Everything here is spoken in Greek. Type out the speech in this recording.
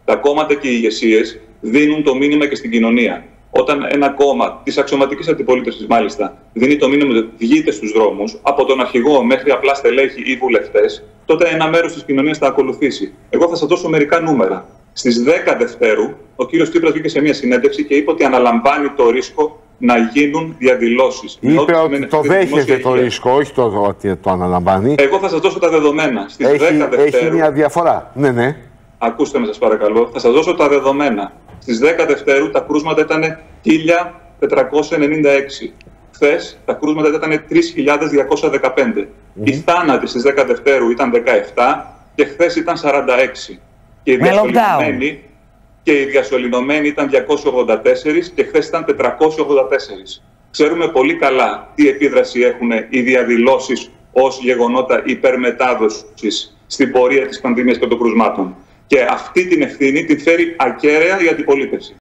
Τα κόμματα και οι ηγεσίες δίνουν το μήνυμα και στην κοινωνία. Όταν ένα κόμμα της αξιωματικής αντιπολίτευσης, μάλιστα, δίνει το μήνυμα ότι βγείτε στους δρόμους, από τον αρχηγό μέχρι απλά στελέχη ή βουλευτές, τότε ένα μέρος της κοινωνίας θα ακολουθήσει. Εγώ θα σας δώσω μερικά νούμερα. Στις 10 Δευτέρου, ο κύριος Τσίπρας βγήκε σε μια συνέντευξη και είπε ότι αναλαμβάνει το ρίσκο να γίνουν διαδηλώσεις. Είπε ότι το δέχεται το ρίσκο, όχι ότι το αναλαμβάνει. Εγώ θα σας δώσω τα δεδομένα. Στις 10 Δευτέρου. Έχει μια διαφορά. Ναι, ναι. Ακούστε με, σας παρακαλώ. Θα σας δώσω τα δεδομένα. Στις 10 Δευτέρου τα κρούσματα ήταν 1.496. Χθες τα κρούσματα ήταν 3.215. Οι θάνατοι στις 10 Δευτέρου ήταν 17 και χθες ήταν 46. Και οι διασωληνωμένοι ήταν 284 και χθες ήταν 484. Ξέρουμε πολύ καλά τι επίδραση έχουν οι διαδηλώσεις ως γεγονότα υπερμετάδοσης στην πορεία της πανδημίας και των κρουσμάτων. Και αυτή την ευθύνη την φέρει ακέραια η αντιπολίτευση.